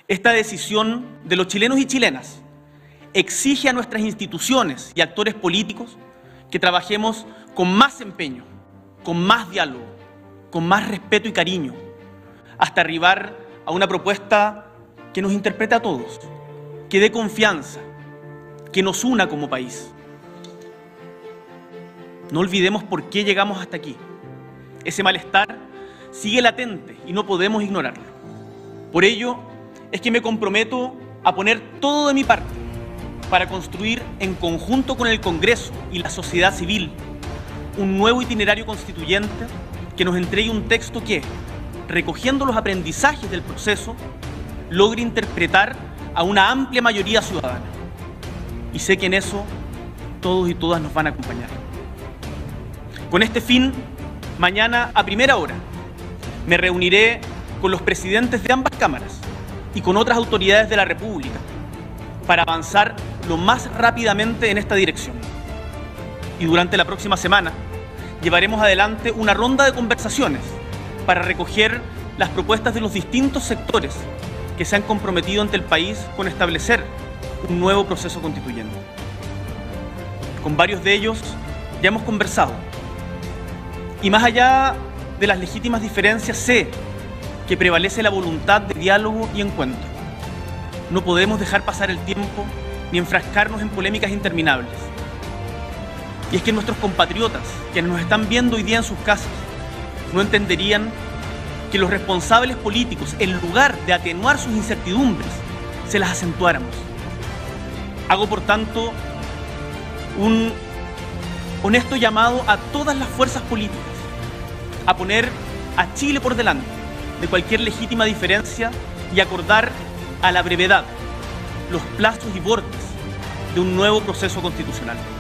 Esta decisión de los chilenos y chilenas exige a nuestras instituciones y actores políticos que trabajemos con más empeño, con más diálogo, con más respeto y cariño, hasta arribar a una propuesta que nos interprete a todos, que dé confianza, que nos una como país. No olvidemos por qué llegamos hasta aquí. Ese malestar sigue latente y no podemos ignorarlo. Por ello, es que me comprometo a poner todo de mi parte para construir en conjunto con el Congreso y la sociedad civil un nuevo itinerario constituyente que nos entregue un texto que, recogiendo los aprendizajes del proceso, logre interpretar a una amplia mayoría ciudadana. Y sé que en eso todos y todas nos van a acompañar. Con este fin, mañana a primera hora me reuniré con los presidentes de ambas cámaras y con otras autoridades de la República para avanzar lo más rápidamente en esta dirección. Y durante la próxima semana llevaremos adelante una ronda de conversaciones para recoger las propuestas de los distintos sectores que se han comprometido ante el país con establecer un nuevo proceso constituyente. Con varios de ellos ya hemos conversado. Y más allá de las legítimas diferencias, sé que prevalece la voluntad de diálogo y encuentro. No podemos dejar pasar el tiempo ni enfrascarnos en polémicas interminables. Y es que nuestros compatriotas, quienes nos están viendo hoy día en sus casas, no entenderían que los responsables políticos, en lugar de atenuar sus incertidumbres, se las acentuáramos. Hago, por tanto, un honesto llamado a todas las fuerzas políticas a poner a Chile por delante de cualquier legítima diferencia y acordar a la brevedad los plazos y bordes de un nuevo proceso constitucional.